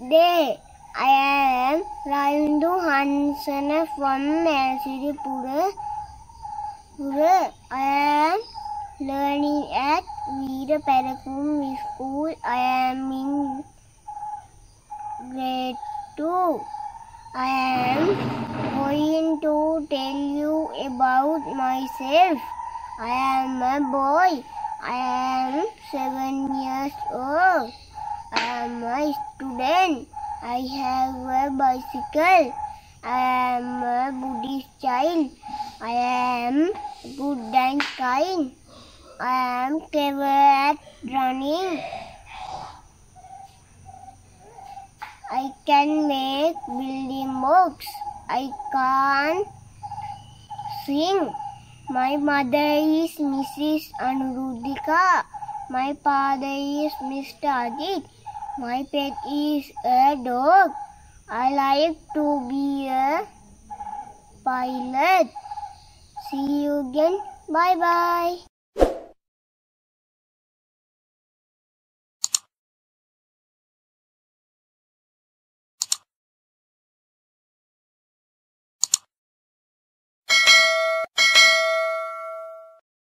day. I am Ravindu Hansana from Malsiripura. I am learning at Veera Parakum School. I am in grade 2. I am going to tell you about myself. I am a boy. I am 7 years old. I am a student. I have a bicycle. I am a Buddhist child. I am good and kind. I am clever at running. I can make building blocks. I can't sing. My mother is Mrs. Anuruddhika. My father is Mr. Ajit. My pet is a dog. I like to be a pilot. See you again. Bye bye.